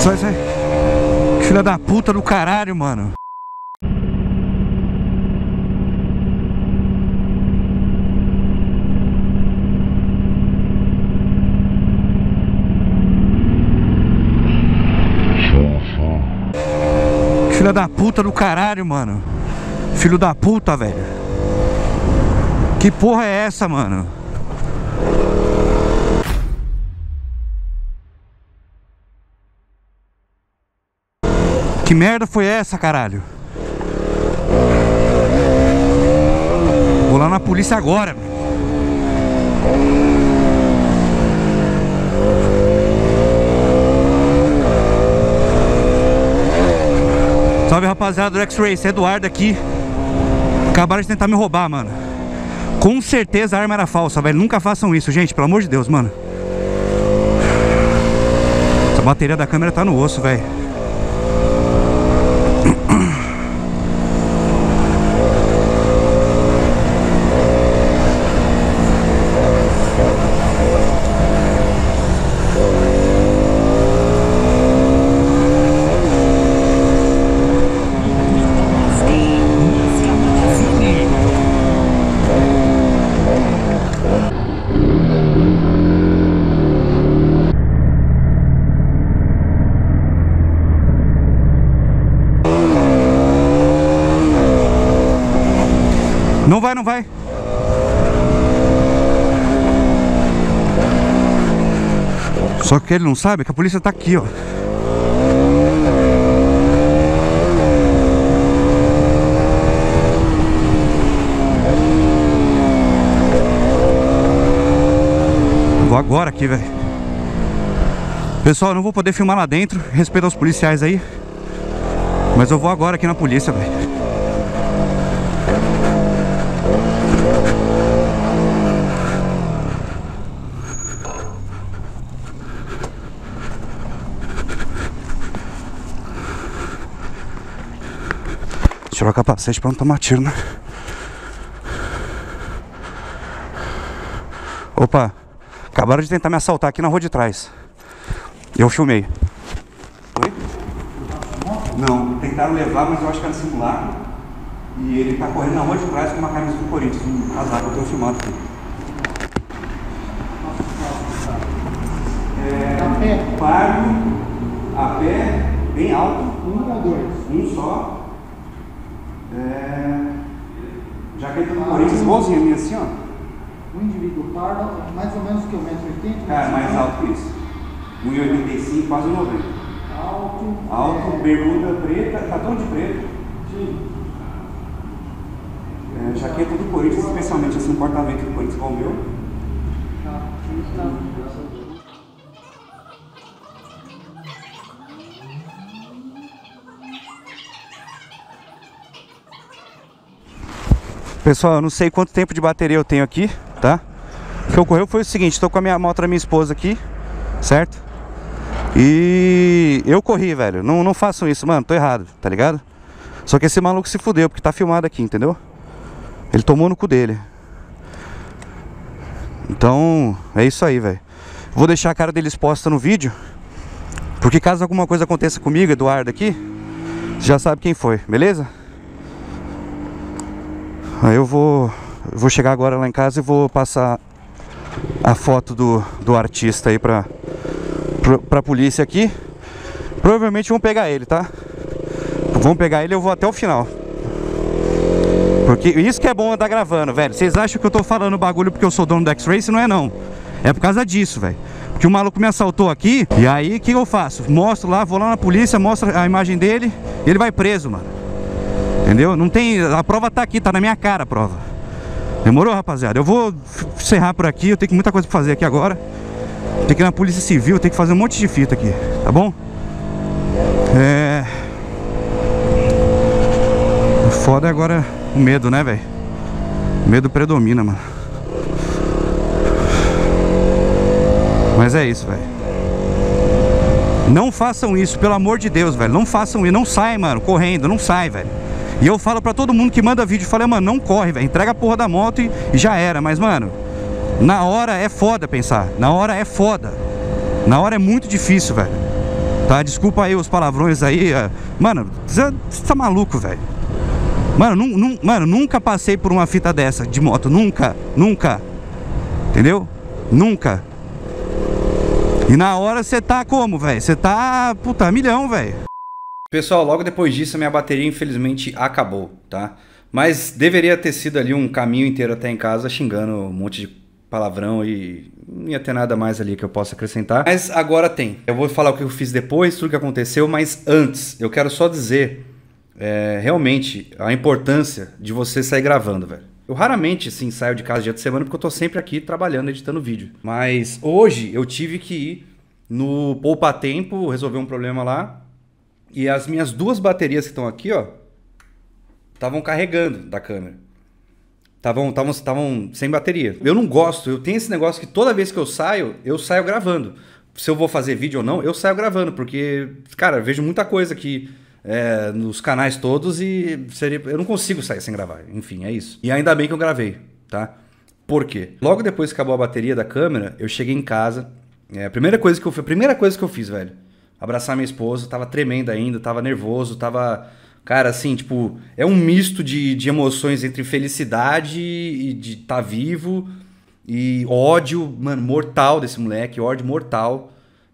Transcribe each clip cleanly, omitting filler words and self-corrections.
Sai, sai. Filha da puta do caralho, mano. Filha da puta do caralho, mano. Filho da puta, velho. Que porra é essa, mano? Que merda foi essa, caralho? Vou lá na polícia agora, velho. Salve, rapaziada do X-Race, Eduardo aqui. Acabaram de tentar me roubar, mano. Com certeza a arma era falsa, velho. Nunca façam isso, gente, pelo amor de Deus, mano. Essa bateria da câmera tá no osso, velho. Não vai, não vai. Só que ele não sabe que a polícia tá aqui, ó. Vou agora aqui, velho. Pessoal, eu não vou poder filmar lá dentro. Respeito aos policiais aí. Mas eu vou agora aqui na polícia, velho. Tirar o capacete pra não tomar tiro, né? Opa, acabaram de tentar me assaltar aqui na rua de trás. Eu filmei. Oi? Não, tentaram levar, mas eu acho que era simulacro. E ele tá correndo na rua de trás com uma camisa do Corinthians. Um azar que eu tenho filmado aqui. A pé? Paro, a pé, bem alto. Um ou dois? Um só. Jaqueta do Corinthians, igualzinho a minha, assim, ó. O indivíduo pardo, mais ou menos que 1,80 m. Cara, mais alto que isso. 1,85 m, quase 90. Alto, bermuda preta, tá tão de preto. Sim. Jaqueta do Corinthians, especialmente assim, um porta-vento do Corinthians igual o meu. Pessoal, eu não sei quanto tempo de bateria eu tenho aqui, tá? O que ocorreu foi o seguinte, tô com a minha moto da minha esposa aqui, certo? E eu corri, velho, não façam isso, mano, tô errado, tá ligado? Só que esse maluco se fudeu, porque tá filmado aqui, entendeu? Ele tomou no cu dele. Então, é isso aí, velho. Vou deixar a cara dele exposta no vídeo, porque caso alguma coisa aconteça comigo, Eduardo aqui, você já sabe quem foi, beleza? Aí eu vou chegar agora lá em casa e vou passar a foto do artista aí pra polícia aqui. Provavelmente vão pegar ele, tá? Vão pegar ele, eu vou até o final. Porque isso que é bom andar gravando, velho. Vocês acham que eu tô falando bagulho porque eu sou dono do X-Race? Não é não. É por causa disso, velho. Porque o maluco me assaltou aqui. E aí, o que eu faço? Mostro lá, vou lá na polícia, mostro a imagem dele e ele vai preso, mano. Entendeu? Não tem... A prova tá aqui, tá na minha cara a prova. Demorou, rapaziada? Eu vou encerrar por aqui. Eu tenho muita coisa pra fazer aqui agora. Tem que ir na polícia civil, tem que fazer um monte de fita aqui, tá bom? O foda é agora o medo, né, velho? O medo predomina, mano. Mas é isso, velho. Não façam isso, pelo amor de Deus, velho. Não façam isso, não sai, mano, correndo, não sai, velho. E eu falo pra todo mundo que manda vídeo, falei, mano, não corre, velho. Entrega a porra da moto e já era. Mas, mano, na hora é foda pensar. Na hora é foda. Na hora é muito difícil, velho. Tá? Desculpa aí os palavrões aí. Mano, você tá maluco, velho. Mano, nunca passei por uma fita dessa de moto. Nunca. Entendeu? Nunca. E na hora você tá como, velho? Você tá, puta, milhão, velho. Pessoal, logo depois disso a minha bateria infelizmente acabou, tá? Mas deveria ter sido ali um caminho inteiro até em casa xingando um monte de palavrão e não ia ter nada mais ali que eu possa acrescentar. Mas agora tem. Eu vou falar o que eu fiz depois, tudo que aconteceu, mas antes eu quero só dizer realmente a importância de você sair gravando, velho. Eu raramente, assim, saio de casa dia de semana porque eu tô sempre aqui trabalhando, editando vídeo. Mas hoje eu tive que ir no Poupa Tempo, resolver um problema lá. E as minhas duas baterias que estão aqui, ó, estavam carregando da câmera. Estavam sem bateria. Eu não gosto, eu tenho esse negócio que toda vez que eu saio gravando. Se eu vou fazer vídeo ou não, eu saio gravando, porque, cara, eu vejo muita coisa aqui nos canais todos e eu não consigo sair sem gravar. Enfim, é isso. E ainda bem que eu gravei, tá? Por quê? Logo depois que acabou a bateria da câmera, eu cheguei em casa. A primeira coisa que eu fiz, velho, abraçar minha esposa, tava tremendo ainda, tava nervoso, tava... Cara, assim, tipo, é um misto de emoções entre felicidade e de estar vivo e ódio, mano, mortal desse moleque, ódio mortal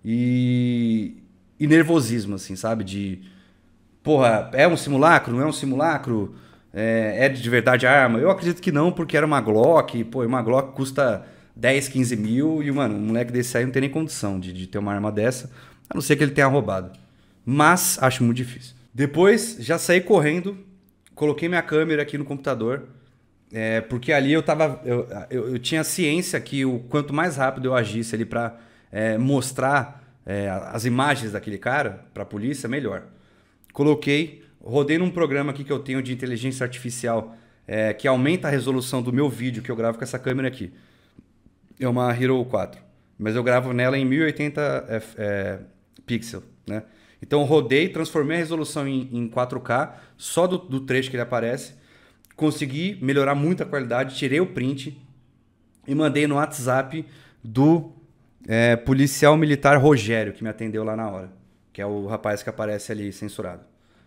e nervosismo, assim, sabe? De, porra, é um simulacro, não é um simulacro? É de verdade a arma? Eu acredito que não, porque era uma Glock, pô, uma Glock custa 10, 15 mil e, mano, um moleque desse aí não tem nem condição de ter uma arma dessa, a não ser que ele tenha roubado. Mas acho muito difícil. Depois, já saí correndo, coloquei minha câmera aqui no computador, porque ali eu tinha ciência que quanto mais rápido eu agisse ali para mostrar as imagens daquele cara para a polícia, melhor. Coloquei, rodei num programa aqui que eu tenho de inteligência artificial que aumenta a resolução do meu vídeo que eu gravo com essa câmera aqui. É uma Hero 4, mas eu gravo nela em 1080 pixels, né? Então eu rodei, transformei a resolução em 4K, só do trecho que ele aparece. Consegui melhorar muito a qualidade, tirei o print e mandei no WhatsApp do policial militar Rogério, que me atendeu lá na hora. Que é o rapaz que aparece ali censurado.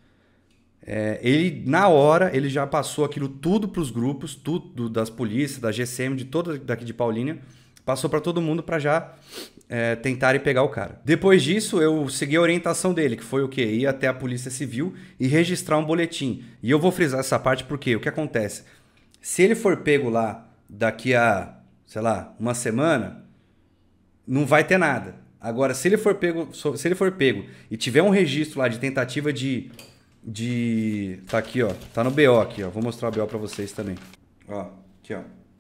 Ele, na hora, ele já passou aquilo tudo para os grupos, tudo das polícias, da GCM, de toda daqui de Paulínia. Passou para todo mundo para já tentarem pegar o cara. Depois disso, eu segui a orientação dele, que foi o quê? Ir até a Polícia Civil e registrar um boletim. E eu vou frisar essa parte porque o que acontece? Se ele for pego lá daqui a, sei lá, uma semana, não vai ter nada. Agora, se ele for pego e tiver um registro lá de tentativa tá aqui, ó. Tá no BO aqui, ó. Vou mostrar o BO para vocês também. Ó, aqui, ó.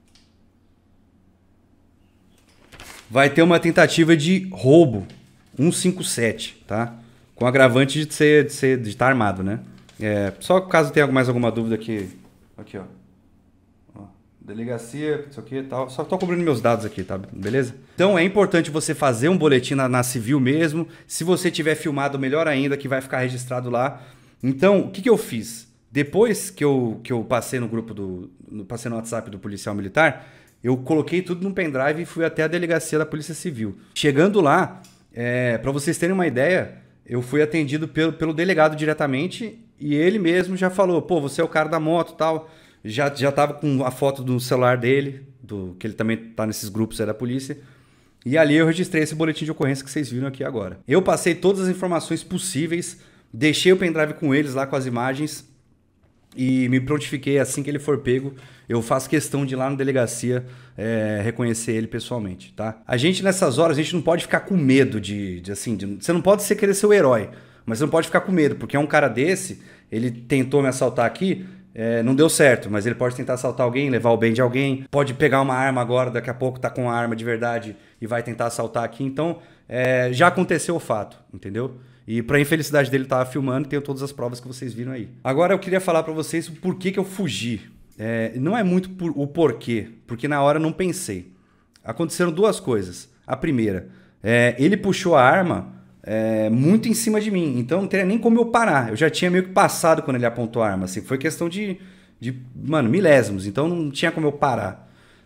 Vai ter uma tentativa de roubo 157, tá? Com agravante de estar armado, né? Só caso tenha mais alguma dúvida aqui. Aqui, ó. Delegacia, isso aqui e tal. Só tô cobrindo meus dados aqui, tá? Beleza? Então é importante você fazer um boletim na civil mesmo. Se você tiver filmado, melhor ainda, que vai ficar registrado lá. Então, o que eu fiz? Depois que eu passei no grupo passei no WhatsApp do policial militar, eu coloquei tudo num pendrive e fui até a delegacia da Polícia Civil. Chegando lá, para vocês terem uma ideia, eu fui atendido pelo delegado diretamente e ele mesmo já falou, pô, você é o cara da moto e tal. Já tava com a foto do celular dele, que ele também tá nesses grupos aí da polícia. E ali eu registrei esse boletim de ocorrência que vocês viram aqui agora. Eu passei todas as informações possíveis, deixei o pendrive com eles lá com as imagens e me prontifiquei assim que ele for pego. Eu faço questão de ir lá na delegacia reconhecer ele pessoalmente, tá? A gente nessas horas, a gente não pode ficar com medo você não pode querer ser o herói, mas você não pode ficar com medo, porque um cara desse, ele tentou me assaltar aqui, não deu certo, mas ele pode tentar assaltar alguém, levar o bem de alguém, pode pegar uma arma agora, daqui a pouco tá com uma arma de verdade e vai tentar assaltar aqui, então já aconteceu o fato, entendeu? E pra infelicidade dele, tava filmando e tenho todas as provas que vocês viram aí. Agora eu queria falar pra vocês o porquê que eu fugi. Não é muito o porquê, porque na hora eu não pensei. Aconteceram duas coisas. A primeira, ele puxou a arma muito em cima de mim, então não teria nem como eu parar. Eu já tinha meio que passado quando ele apontou a arma, assim, foi questão de mano, milésimos, então não tinha como eu parar.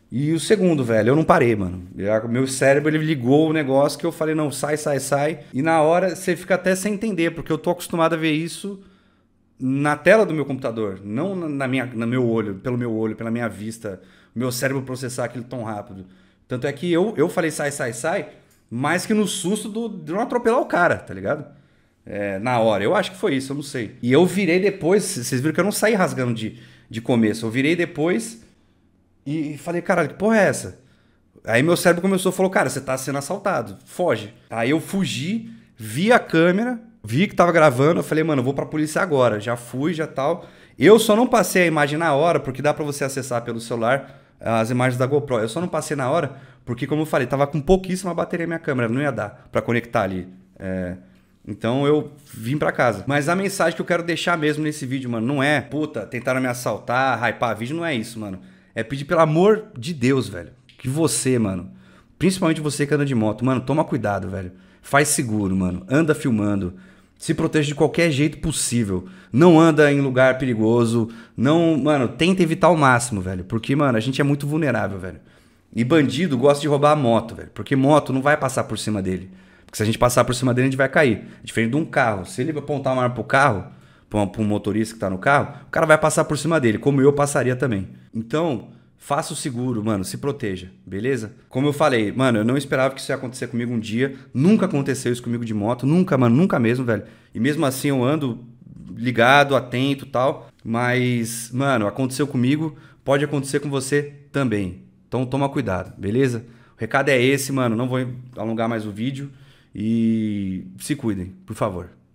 E o segundo, velho, eu não parei, mano. Meu cérebro, ele ligou o negócio que eu falei, não, sai, sai, sai. E na hora você fica até sem entender, porque eu tô acostumado a ver isso na tela do meu computador, não no meu olho, pela minha vista, meu cérebro processar aquilo tão rápido. Tanto é que eu falei sai, sai, sai, mais que no susto de não atropelar o cara, tá ligado? Na hora. Eu acho que foi isso, eu não sei. E eu virei depois, vocês viram que eu não saí rasgando de começo, eu virei depois e falei, caralho, que porra é essa? Aí meu cérebro começou a falar, cara, você tá sendo assaltado, foge. Aí eu fugi, vi a câmera, vi que tava gravando, eu falei, mano, eu vou pra polícia agora. Já fui, já tal. Eu só não passei a imagem na hora, porque dá pra você acessar pelo celular as imagens da GoPro. Eu só não passei na hora, porque como eu falei, tava com pouquíssima bateria minha câmera, não ia dar pra conectar ali. Então eu vim pra casa. Mas a mensagem que eu quero deixar mesmo nesse vídeo, mano, não é, puta, tentaram me assaltar, hypar vídeo, não é isso, mano. É pedir pelo amor de Deus, velho, que você, mano, principalmente você que anda de moto, mano, toma cuidado, velho. Faz seguro, mano. Anda filmando. Se proteja de qualquer jeito possível. Não anda em lugar perigoso. Não, mano, tenta evitar ao máximo, velho. Porque, mano, a gente é muito vulnerável, velho. E bandido gosta de roubar a moto, velho. Porque moto não vai passar por cima dele. Porque se a gente passar por cima dele, a gente vai cair. Diferente de um carro. Se ele apontar uma arma pro carro, pra um motorista que tá no carro, o cara vai passar por cima dele, como eu passaria também. Então, faça o seguro, mano, se proteja, beleza? Como eu falei, mano, eu não esperava que isso ia acontecer comigo um dia. Nunca aconteceu isso comigo de moto, nunca, mano, nunca mesmo, velho. E mesmo assim eu ando ligado, atento e tal. Mas, mano, aconteceu comigo, pode acontecer com você também. Então toma cuidado, beleza? O recado é esse, mano, não vou alongar mais o vídeo. E se cuidem, por favor.